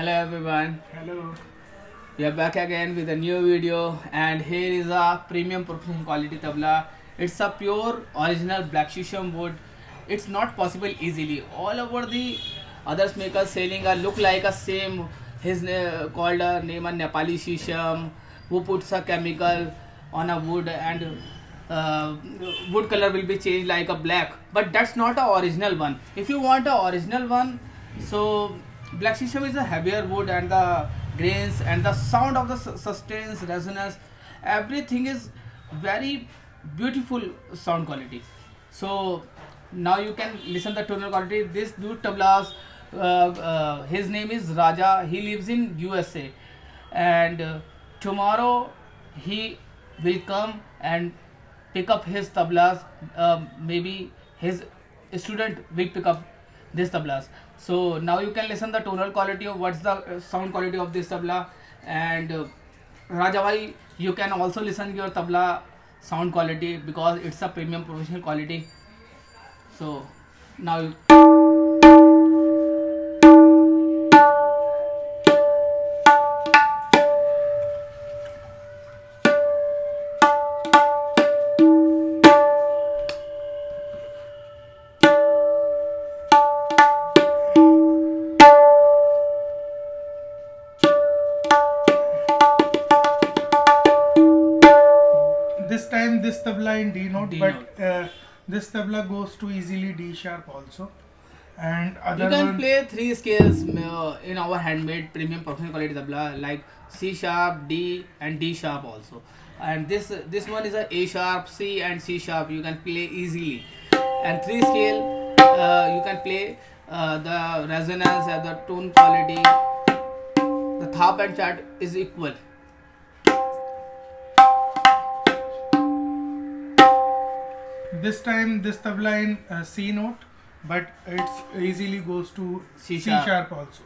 Hello everyone. Hello. We are back again with a new video, and here is a premium professional quality tabla. It's a pure original black shisham wood. It's not possible easily. All over the others makers selling a look like a same. His called a name a Nepali shisham, who puts a chemical on a wood and wood color will be changed like a black. But that's not a original one. If you want a original one, so black shisham is a heavier wood, and the grains and the sound of the sustains resonance, everything is very beautiful sound quality. So now you can listen the tonal quality. This dude tablas, his name is Raja. He lives in USA, and tomorrow he will come and pick up his tablas. Maybe his student will pick up this tablas. So now you can listen the tonal quality of what's the sound quality of this tabla, and Raja bhai, you can also listen your tabla sound quality because it's a premium professional quality. So now you This time this tabla in D note, D but this tabla goes to easily D sharp also. And other you can one, play three scales in our handmade premium professional quality tabla, like C sharp, D and D sharp also. And this one is a sharp, C and C sharp. You can play easily. And three scale, you can play the resonance and the tone quality. The thap and chat is equal. this time this tabla in C note, but it easily goes to C C sharp. sharp also.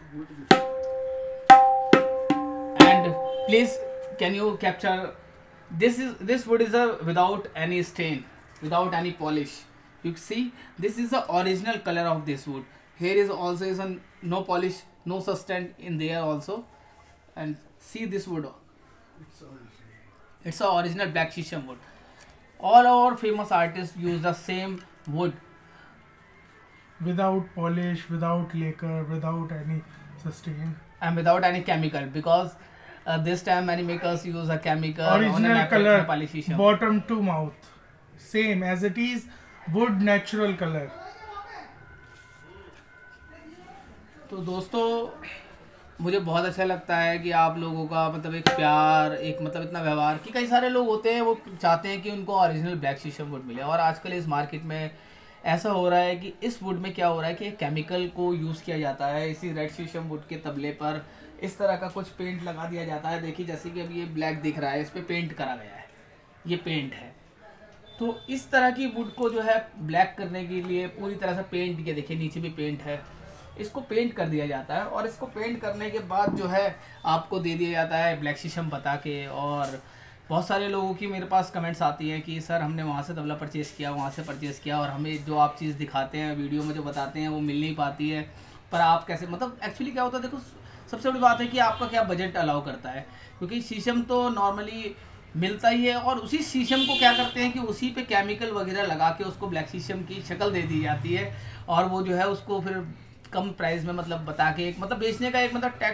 And please, can you capture this wood is a without any stain, without any polish. You see, this is the original color of this wood. Here is also is a no polish, no sustain in there also. And see this wood, it's a original black shisham wood. All our famous artists use the same wood Without polish, without lacquer, without any sustain. and without any chemical, because this time many makers use a chemical on a Original color, Nepali shisham. bottom to mouth, same as it is wood natural color. तो दोस्तों, मुझे बहुत अच्छा लगता है कि आप लोगों का मतलब एक प्यार, एक मतलब इतना व्यवहार, कि कई सारे लोग होते हैं वो चाहते हैं कि उनको ओरिजिनल ब्लैक शीशम वुड मिले, और आजकल इस मार्केट में ऐसा हो रहा है कि इस वुड में क्या हो रहा है कि केमिकल को यूज़ किया जाता है। इसी रेड शीशम वुड के तबले पर इस तरह का कुछ पेंट लगा दिया जाता है। देखिए जैसे कि अभी ये ब्लैक दिख रहा है, इस पर पेंट करा गया है, ये पेंट है। तो इस तरह की वुड को जो है ब्लैक करने के लिए पूरी तरह से पेंट, ये देखिए नीचे भी पेंट है, इसको पेंट कर दिया जाता है, और इसको पेंट करने के बाद जो है आपको दे दिया जाता है ब्लैक शीशम बता के। और बहुत सारे लोगों की मेरे पास कमेंट्स आती हैं कि सर हमने वहाँ से तबला परचेज़ किया, वहाँ से परचेज़ किया, और हमें जो आप चीज़ दिखाते हैं वीडियो में, जो बताते हैं वो मिल नहीं पाती है। पर आप कैसे, मतलब एक्चुअली क्या होता है, देखो सबसे बड़ी बात है कि आपका क्या बजट अलाउ करता है, क्योंकि शीशम तो नॉर्मली मिलता ही है, और उसी शीशम को क्या करते हैं कि उसी पे केमिकल वगैरह लगा के उसको ब्लैक शीशम की शक्ल दे दी जाती है, और वो जो है उसको फिर कम प्राइस में मतलब बता के एक मतलब बेचने का एक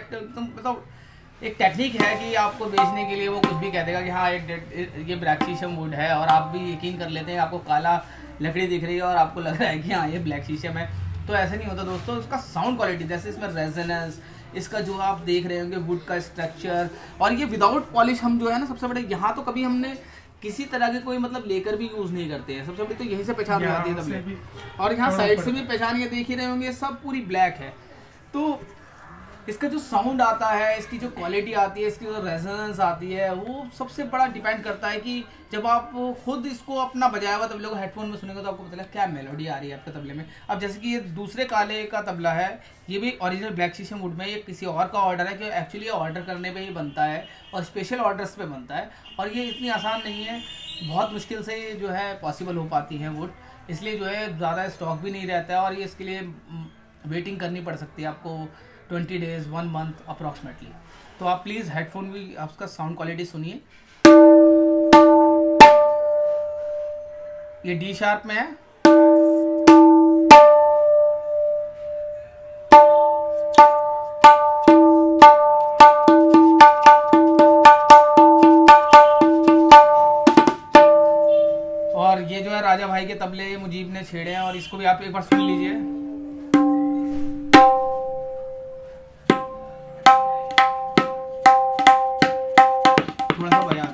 मतलब एक टेक्निक है कि आपको बेचने के लिए वो कुछ भी कह देगा कि हाँ ये ब्लैक शीशम वुड है, और आप भी यकीन कर लेते हैं, आपको काला लकड़ी दिख रही है और आपको लग रहा है कि हाँ ये ब्लैक शीशम है। तो ऐसा नहीं होता दोस्तों। इसका साउंड क्वालिटी, जैसे इसमें रेजोनेंस, इसका जो आप देख रहे होंगे वुड का स्ट्रक्चर, और ये विदाउट पॉलिश हम जो है ना, सबसे बड़े यहाँ तो कभी हमने किसी तरह के कोई मतलब लेकर भी यूज़ नहीं करते हैं। सबसे बड़ी तो यहीं से पहचान हो जाती है तबले, और यहाँ साइड से भी पहचान, ये देख ही रहे होंगे सब पूरी ब्लैक है। तो इसका जो साउंड आता है, इसकी जो क्वालिटी आती है, इसकी जो रेजोनेंस आती है, वो सबसे बड़ा डिपेंड करता है कि जब आप खुद इसको अपना बजाया हुआ तबले को हेडफोन में सुनेंगे तो आपको पता चलेगा क्या मेलोडी आ रही है आपके तबले में। अब जैसे कि ये दूसरे काले का तबला है, ये भी ओरिजिनल ब्लैक शीशम वुड में, ये किसी और का ऑर्डर है कि एक्चुअली ऑर्डर करने पे ही बनता है और स्पेशल ऑर्डर्स पे बनता है, और ये इतनी आसान नहीं है, बहुत मुश्किल से जो है पॉसिबल हो पाती है वुड, इसलिए जो है ज़्यादा स्टॉक भी नहीं रहता है, और ये इसके लिए वेटिंग करनी पड़ सकती है आपको 20 डेज 1 मंथ अप्रॉक्सीमेटली। तो आप प्लीज़ हेडफोन भी आपका साउंड क्वालिटी सुनिए। ये डी शार्प में है। और ये जो है राजा भाई के तबले ये मुजीब ने छेड़े हैं, और इसको भी आप एक बार सुन लीजिए। थोड़ा सा बजा।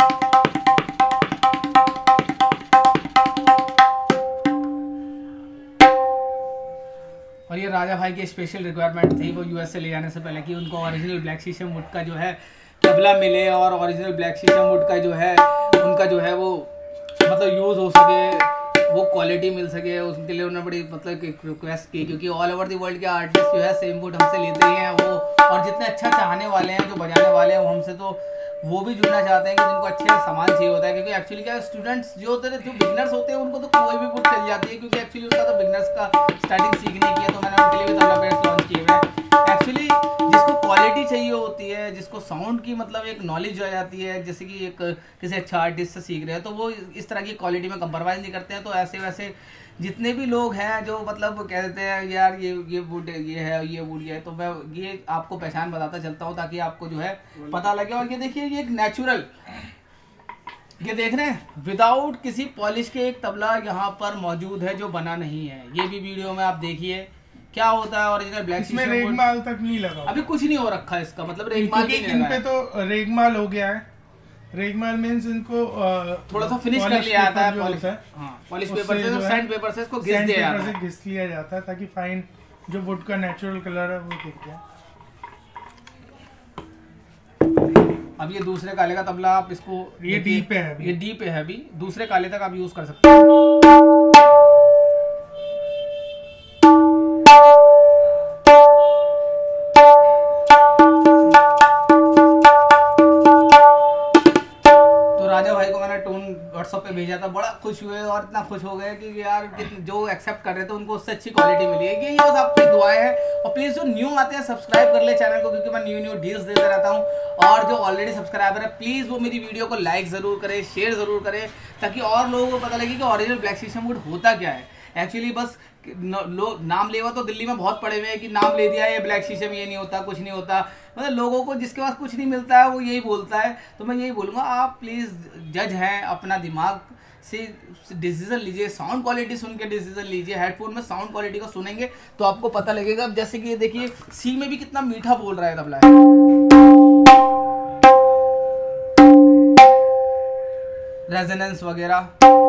और ये राजा भाई की स्पेशल रिक्वायरमेंट थी वो यूएस से ले जाने से पहले कि उनको ओरिजिनल ब्लैक शीशम वुड का जो है तबला मिले, और ओरिजिनल ब्लैक शीशम वुड का जो है उनका जो है वो मतलब यूज़ हो सके, वो क्वालिटी मिल सके। उसके लिए उन्होंने बड़ी मतलब रिक्वेस्ट की, क्योंकि ऑल ओवर द वर्ल्ड के आर्टिस्ट जो है सेम वुड हमसे लेते ही हैं वो, और जितने अच्छा चाहने वाले हैं जो बजाने वाले हैं वो हमसे तो वो भी जुड़ना चाहते हैं कि जिनको अच्छे सामान चाहिए होता है। क्योंकि एक्चुअली क्या स्टूडेंट्स जो होते हैं, जो बिगनर्स होते हैं, उनको तो कोई भी वुड चल जाती है, क्योंकि एक्चुअली उनका तो बिगनर्स का स्टार्टिंग सीखने की है। तो मैंने उनके लिए भी तबला बेस लॉन्च किए हुए हैं। एक्चुअली जिसको क्वालिटी चाहिए होती है, जिसको साउंड की मतलब एक नॉलेज आ जाती है, जैसे कि एक किसी अच्छा आर्टिस्ट से सीख रहे हैं, तो वो इस तरह की क्वालिटी में कंप्रोमाइज़ नहीं करते हैं। तो ऐसे वैसे जितने भी लोग हैं जो मतलब कह देते हैं यार ये वुड ये है, ये वुड ये है, तो मैं ये आपको पहचान बताता चलता हूँ ताकि आपको जो है पता लगे। और ये देखिए ये एक नेचुरल, ये देख रहे हैं विदाउट किसी पॉलिश के एक तबला यहाँ पर मौजूद है जो बना नहीं है। ये भी वीडियो में आप देखिए क्या होता है ओरिजिनल ब्लैक शीशम वुड। रेगमाल तक नहीं लगा, अभी कुछ नहीं हो रखा है इसका मतलब रेगमाल नहीं इन पे तो रेगमाल हो गया है। रेगमाल मींस इनको थोड़ा सा फिनिश कर लिया जाता है पॉलिश, पॉलिश पेपर से, सैंड पेपर से इसको घिस दिया जाता है, घिस लिया जाता है ताकि फाइन जो वुड का नेचुरल कलर है वो दिख जाए। अब ये दूसरे काले का तबला आप इसको, ये डी पे है अभी, ये डी पे है अभी, दूसरे काले तक आप यूज कर सकते हैं। व्हाट्सएप पे भेजा था, बड़ा खुश हुए और इतना खुश हो गए कि यार जो एक्सेप्ट कर रहे थे उनको उससे अच्छी क्वालिटी मिली है। ये बस आपकी दुआएं हैं। और प्लीज़ जो न्यू आते हैं सब्सक्राइब कर ले चैनल को, क्योंकि मैं न्यू डील्स देता रहता हूँ। और जो ऑलरेडी सब्सक्राइबर है प्लीज़ वो मेरी वीडियो को लाइक ज़रूर करें, शेयर ज़रूर करें, ताकि और लोगों को पता लगे कि ओरिजिनल ब्लैक शीशम वुड होता क्या है। एक्चुअली बस लोग नाम ले हुआ तो दिल्ली में बहुत पड़े हुए हैं कि नाम ले दिया ये ब्लैक शीशम, ये नहीं होता, कुछ नहीं होता। मतलब लोगों को जिसके पास कुछ नहीं मिलता है वो यही बोलता है। तो मैं यही बोलूँगा आप प्लीज़ जज हैं, अपना दिमाग से डिसीजन लीजिए, साउंड क्वालिटी सुन के डिसीजन लीजिए। हेडफोन में साउंड क्वालिटी को सुनेंगे तो आपको पता लगेगा। अब जैसे कि ये देखिए सी में भी कितना मीठा बोल रहा है तबला, रेजोनेंस वगैरह।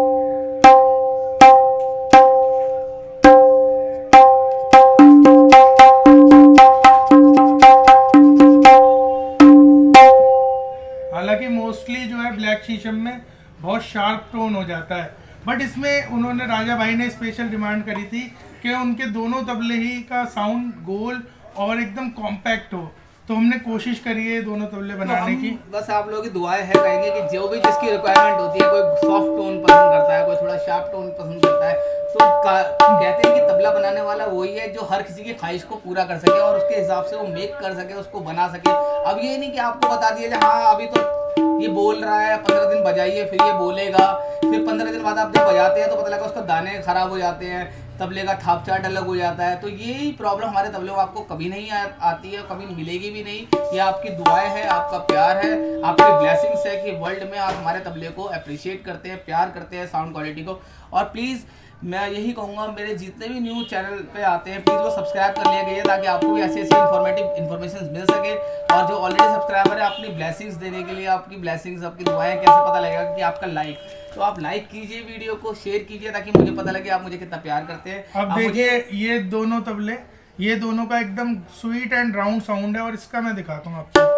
हालांकि मोस्टली जो है ब्लैक शीशम में बहुत शार्प टोन हो जाता है, बट इसमें उन्होंने राजा भाई ने स्पेशल डिमांड करी थी कि उनके दोनों तबले ही का साउंड गोल और एकदम कॉम्पैक्ट हो। तो हमने कोशिश करी है दोनों तबले बनाने की। बस आप लोगों की दुआएं है, कहेंगे कि जो भी जिसकी रिक्वायरमेंट होती है, कोई सॉफ्ट टोन पसंद करता है, कोई थोड़ा शार्प टोन पसंद करता है, तो कहते हैं कि तबला बनाने वाला वही है जो हर किसी की ख्वाहिश को पूरा कर सके और उसके हिसाब से वो मेक कर सके, उसको बना सके। अब ये नहीं कि आपको बता दिया हाँ अभी तो ये बोल रहा है 15 दिन बजाइए फिर ये बोलेगा, फिर 15 दिन बाद आप जब बजाते हैं तो पता लगा उसका दाने खराब हो जाते हैं, तबले का थाप चाट अलग हो जाता है। तो यही प्रॉब्लम हमारे तबले में आपको कभी नहीं आती है, कभी मिलेगी भी नहीं। ये आपकी दुआएं है, आपका प्यार है, आपकी ब्लेसिंग्स है कि वर्ल्ड में आप हमारे तबले को अप्रिशिएट करते हैं, प्यार करते हैं साउंड क्वालिटी को। और प्लीज़ मैं यही कहूँगा मेरे जितने भी न्यू चैनल पे आते हैं प्लीज़ वो सब्सक्राइब कर लिया गया ताकि आपको भी ऐसी ऐसी इन्फॉर्मेशन मिल सके। और जो ऑलरेडी सब्सक्राइबर है अपनी ब्लेसिंग्स देने के लिए, आपकी ब्लेसिंग्स आपकी दुआएं कैसे पता लगेगा कि आपका लाइक, तो आप लाइक कीजिए, वीडियो को शेयर कीजिए ताकि मुझे पता लगे आप मुझे कितना प्यार करते हैं। अब देखिए ये दोनों तबले, ये दोनों का एकदम स्वीट एंड राउंड साउंड है और इसका मैं दिखाता हूँ आपको।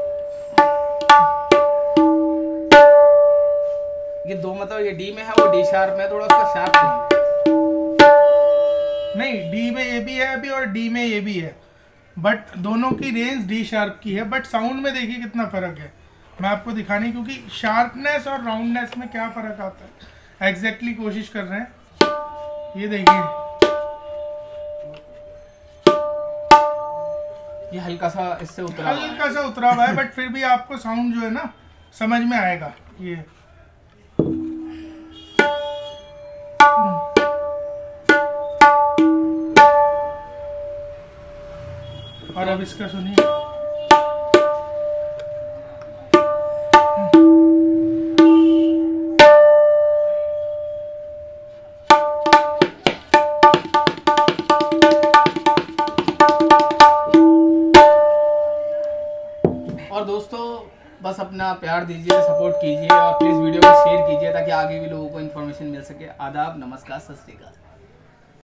ये दो मतलब ये डी में है, वो डी शार्प में, थोड़ा उसका शार्प है। नहीं डी में ये भी है अभी और डी में ये भी है, बट दोनों की रेंज डी शार्प की है। बट साउंड में देखिए कितना फर्क है, मैं आपको दिखाने क्योंकि शार्पनेस और राउंडनेस में क्या फर्क आता है एग्जैक्टली कोशिश कर रहे हैं। ये देखिए ये हल्का सा इससे उतरा हुआ है। हल्का सा उतरा हुआ है, बट फिर भी आपको साउंड जो है ना समझ में आएगा ये। और अब इसका सुनिए। और दोस्तों बस अपना प्यार दीजिए, सपोर्ट कीजिए और प्लीज़ वीडियो को शेयर कीजिए ताकि आगे भी लोगों को इन्फॉर्मेशन मिल सके। आदाब, नमस्कार, सत श्री अकाल।